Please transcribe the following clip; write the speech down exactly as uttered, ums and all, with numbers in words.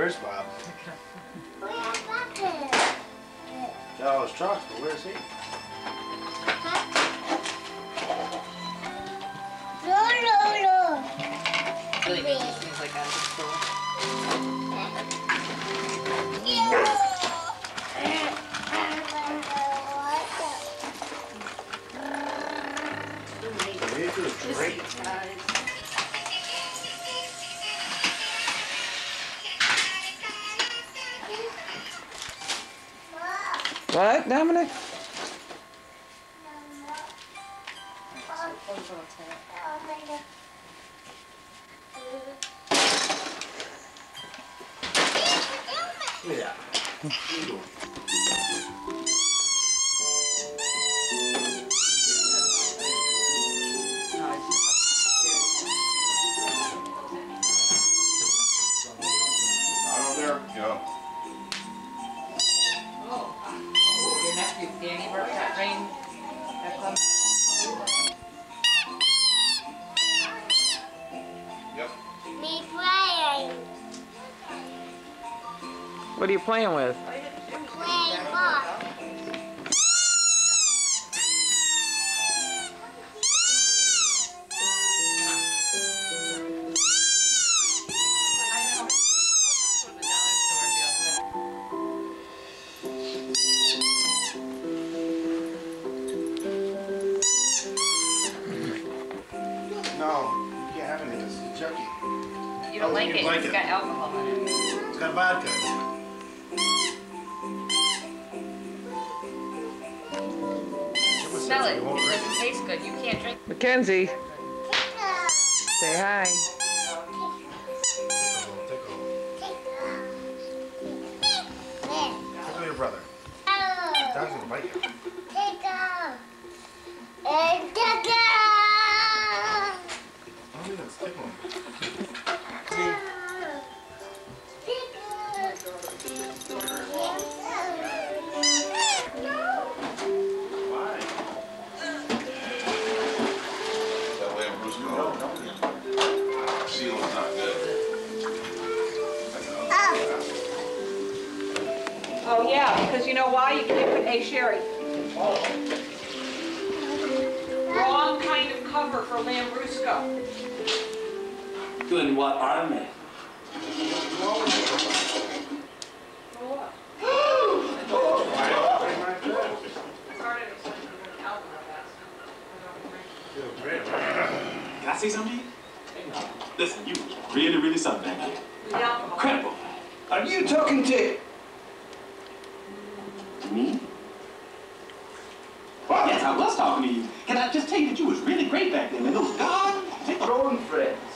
where's Bob? Where's Bob? Got all his trucks, but where's he? No, no, no. Really makes it seem like out of control. Great. What, Dominic? Yeah. Yeah. Oh, oh, your nephew, Danny, worked that rain, that club. Yep. Me playing. What are you playing with? Playing ball. No, you can't have any of this. It's junky. You don't Oh, like you it, like it's it. got alcohol in it. It's got vodka. Smell it, it doesn't taste good, you can't drink. Mackenzie, say hi. Look at your brother. Dog's gonna bite you. Oh, yeah, it's tickling. Why? That way Bruce go. Sealing's not good. Oh, yeah, because you know why? You can't put A. Sherry. Wrong kind of cover for Lambrusco. Doing what, Army? Can I say something to you? Listen, you really, really something back here. Incredible. Are you talking to Me? Yes, I was talking to you. Can I just tell you that you was really great back then, and those God, throwing friends?